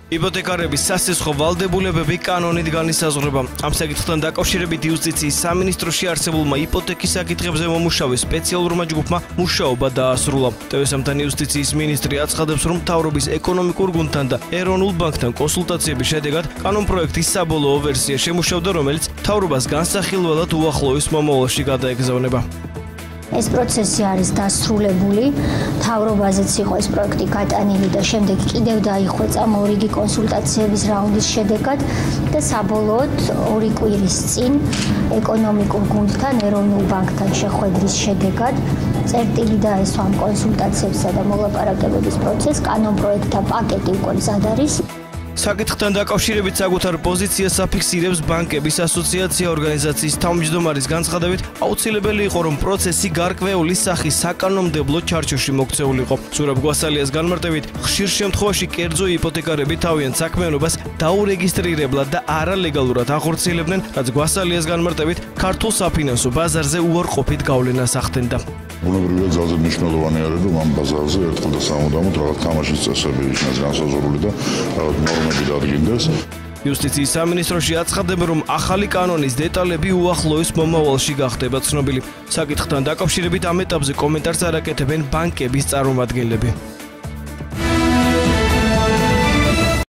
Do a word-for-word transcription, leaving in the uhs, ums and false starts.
იპოთეკარების სასესხო ვალდებულებები კანონით განისაზღვრება. Ამ საკითხთან დაკავშირებით იუსტიციის სამინისტროში არსებულმა იპოთეკის საკითხებზე მომუშავე სპეციალურმა ჯგუფმა მუშაობა დაასრულა. ტევესამთან იუსტიციის მინისტრი აცხადებს, რომ მთავრობის ეკონომიკურ გუნდთან და ეროვნულ ბანკთან კონსულტაციების შედეგად კანონპროექტის საბოლოო ვერსია შემუშავდა, რომელიც მთავრობას განსახილველად უახლოეს მომავალში გადაეგზავნება. ეს პროცესი არის დასრულებული, მთავრობაზეც იყო ეს პროექტი გატანილი და შემდეგ კიდევ დაიხვეწა მორიგი კონსულტაციების რაუნდის შედეგად და საბოლოოდ ორი კვირის წინ ეკონომიკურ გუნდთან, ეროვნულ ბანკთან შეხვედრის შედეგად წერტილი დაესვა ამ კონსულტაციებსა და მოლაპარაკებების პროცესს, კანონპროექტთა პაკეტი უკვე მზად არის. საკითხთან დაკავშირებით საკუთარ პოზიციას აფიქსირებს ბანკების ასოციაცია. ორგანიზაციის თავმჯდომარის განცხადებით, აუცილებელი იყო, რომ პროცესი გარკვეული სახის საკანონმდებლო ჩარჩოში მოქცეულიყო. ზურაბ გვასალიას განმარტებით, ხშირ შემთხვევაში კერძო იპოთეკარები თავიანთ საქმიანობას დაურეგისტრირებლად და არალეგალურად ახორციელებდნენ, რაც გვასალიას განმარტებით, ქართულ საფინანსო ბაზარზე უარყოფით გავლენას ახდენდა. ბუნებრივია ძალზე მნიშვნელოვანი არის, რომ ამ ბაზარზე ერთხელ და სამუდამოდ რაღაც თამაშის წესები იქნას განსაზღვრული და რაღაც ნორმები დადგინდეს. იუსტიციის სამინისტროში აცხადებენ, რომ ახალი კანონის დეტალები უახლოეს მომავალში გახდება ცნობილი. საკითხთან დაკავშირებით ამ ეტაპზე კომენტარს არ აკეთებენ ბანკების წარმომადგენლები.